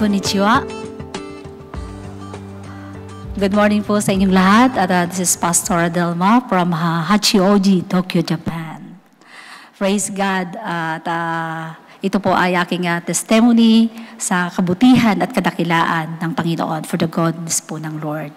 Konnichiwa. Good morning po sa inyong lahat. This is Pastor Delma from Hashizume, Tokyo, Japan. Praise God. Ito po ay aking testimony sa kabutihan at kadakilaan ng Panginoon for the goodness po ng Lord.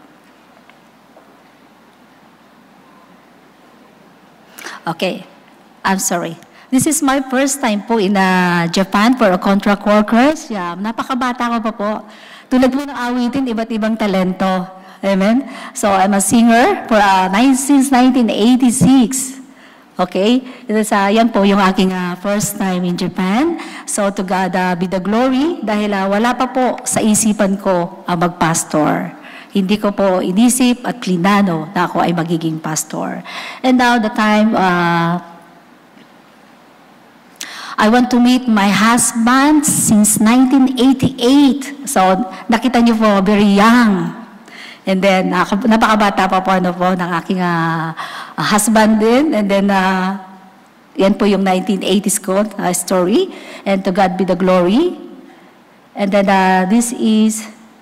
Okay, I'm sorry. This is my first time po in Japan for a contract workers. Yeah, napakabata ko pa po. Tulad po ng awitin, iba't ibang talento. Amen? So, I'm a singer for since 1986. Okay? Yan po yung aking first time in Japan. So, to God be the glory dahil wala pa po sa isipan ko mag-pastor. Hindi ko po inisip at plinano na ako ay magiging pastor. And now, the time I want to meet my husband since 1988. So, nakita niyo po, very young. And then, napakabata pa po, ng aking husband din. And then, yan po yung 1980s ko story. And to God be the glory. And then, this is...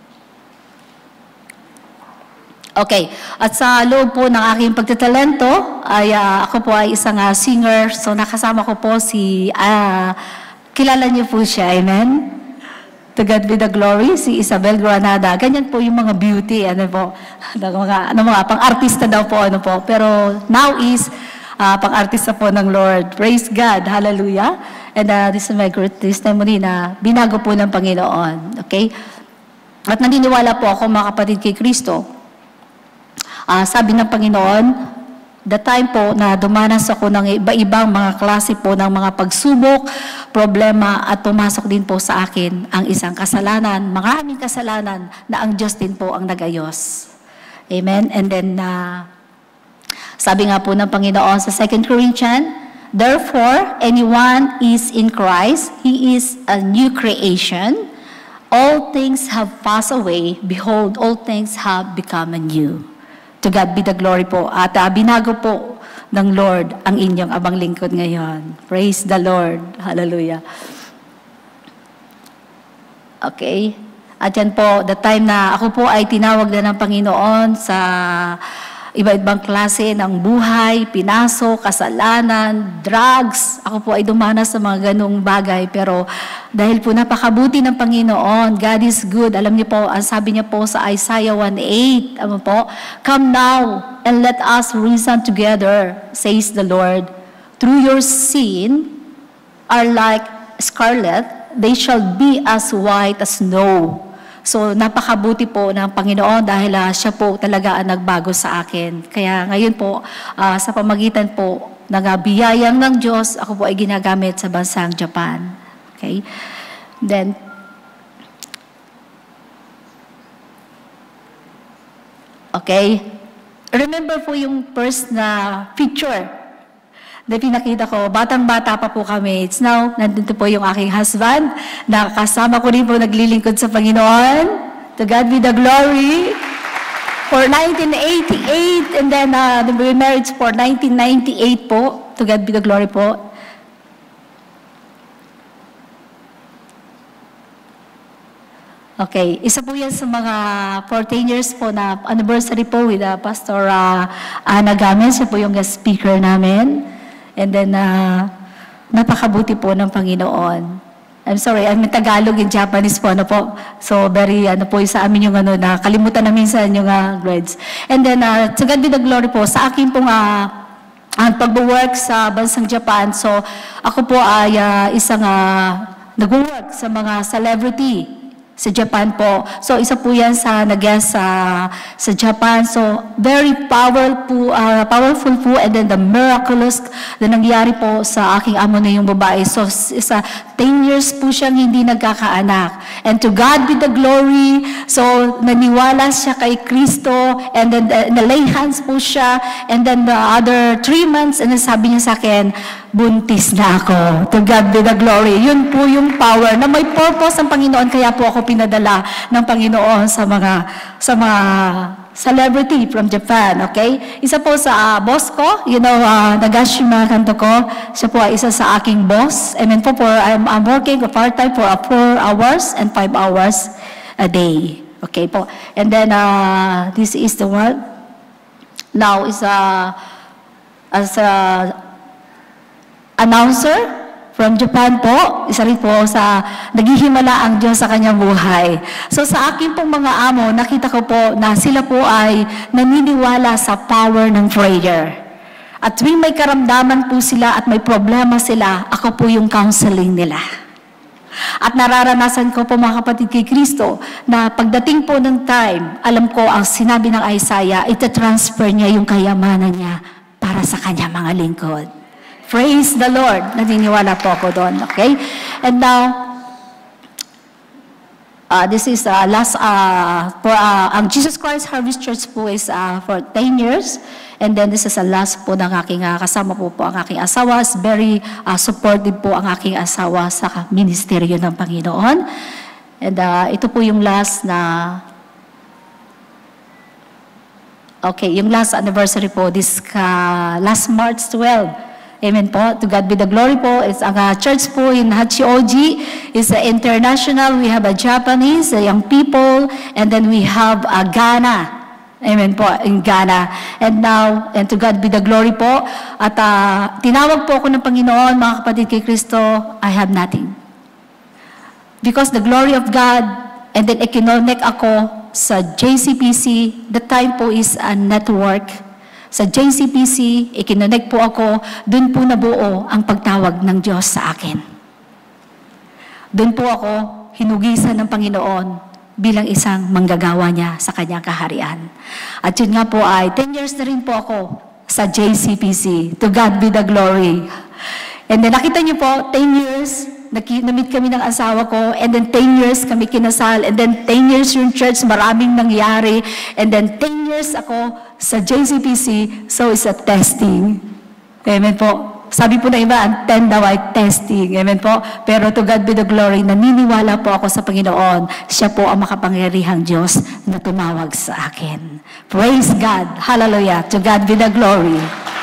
Okay, at sa loob po ng aking pagtatalento, ay ako po ay isang singer. So nakasama ko po kilala niyo po siya, amen? To God be the glory, si Isabel Granada. Ganyan po yung mga beauty, mga pang-artista daw po, Pero now is pang-artista po ng Lord. Praise God, hallelujah. And this is my great testimony na binago po ng Panginoon, okay? At naniniwala po ako mga kapatid kay Kristo. Sabi ng Panginoon, the time po na dumanas ako ng iba-ibang mga klase po ng mga pagsubok, problema at pumasok din po sa akin ang isang kasalanan, maraming kasalanan na ang Diyos din po ang nagayos. Amen? And then, sabi nga po ng Panginoon sa 2 Corinthians, therefore, anyone is in Christ, he is a new creation. All things have passed away. Behold, all things have become new. To God be the glory po. At binago po ng Lord ang inyong abang lingkod ngayon. Praise the Lord. Hallelujah. Okay. At yan po, the time na ako po ay tinawag na ng Panginoon sa iba-ibang klase ng buhay, pinasok, kasalanan, drugs. Ako po ay dumanas sa mga ganong bagay. Pero dahil po napakabuti ng Panginoon, God is good. Alam niyo po, ang sabi niya po sa Isaiah 1:8, come now and let us reason together, says the Lord. Through your sin are like scarlet, they shall be as white as snow. So, napakabuti po ng Panginoon dahil siya po talaga ang nagbago sa akin. Kaya ngayon po, sa pamagitan po ng biyayang ng Diyos, ako po ay ginagamit sa bansang Japan. Okay? Then, okay. Remember po yung first na picture na pinakita ko, batang-bata pa po kami. It's now, nandito po yung aking husband, na kasama ko rin po naglilingkod sa Panginoon. To God be the glory. For 1988, and then the marriage for 1998 po. To God be the glory po. Okay, isa po yan sa mga 14 years po na anniversary po with Pastor Ana Games. Siya po yung guest speaker namin. And then, napakabuti po ng Panginoon. I'm sorry, I'm in Tagalog and Japanese po, po. So, very, po, sa amin yung nakalimutan na minsan yung grades. And then, to God be the glory po, sa akin pong pag-work sa bansang Japan. So, ako po ay isang nag-work sa mga celebrity sa Japan po. So, isa po yan sa nag-guest sa Japan. So, very powerful po, and then the miraculous na nangyari po sa aking amo na yung babae. So, 10 years po siyang hindi nagkakaanak. And to God be the glory. So, naniwala siya kay Kristo, and then nalay hands po siya, and then the other 3 months, and then sabi niya sa akin, buntis na ako. To God be the glory. Yun po yung power na may purpose ng Panginoon, kaya po ako pinadala ng Panginoon sa mga celebrity from Japan, okay? Isa po sa boss ko, Nagashima kanto ko, siya po ay isa sa aking boss. And then po, I'm working part-time for 4 hours and 5 hours a day. Okay po. And then, this is the one. Now, is as a announcer, from Japan po, isa rin po sa naghihimala ang Diyos sa kanyang buhay. So sa akin pong mga amo, nakita ko po na sila po ay naniniwala sa power ng prayer. At tuwing may karamdaman po sila at may problema sila, ako po yung counseling nila. At nararanasan ko po mga kapatid kay Kristo na pagdating po ng time, alam ko ang sinabi ng Isaiah, itatransfer niya yung kayamanan niya para sa kanya mga lingkod. Praise the Lord. Naniniwala po ako doon. Okay? And now, this is last, ang Jesus Christ Harvest Church po is for 10 years. And then this is the last po ng aking kasama po ang aking asawa. Very supportive po ang aking asawa sa ministeryo ng Panginoon. And ito po yung last na, okay, yung last anniversary po, this last March 12. Amen po. To God be the glory po. It's ang church po in Hashizume. It's international. We have a Japanese, young people, and then we have Ghana. Amen po, in Ghana. And now, and to God be the glory po. At tinawag po ako ng Panginoon, mga kapatid kay Kristo, I have nothing. Because the glory of God, and then ikinonect ako sa JCPC, the time po is a network. Sa JCPC, ikinonect po ako, doon po nabuo ang pagtawag ng Diyos sa akin. Doon po ako hinugisan ng Panginoon bilang isang manggagawa niya sa kanyang kaharian. At yun nga po ay 10 years na rin po ako sa JCPC. To God be the glory. And then nakita niyo po, 10 years, na-meet kami ng asawa ko, and then 10 years kami kinasal, and then 10 years yung church, maraming nangyari, and then 10 years ako sa JCPC, so it's a testing. Amen po. Sabi po na iba, ang 10 daw ay testing. Amen po. Pero to God be the glory, naniniwala po ako sa Panginoon. Siya po ang makapangyarihang Diyos na tumawag sa akin. Praise God. Hallelujah. To God be the glory.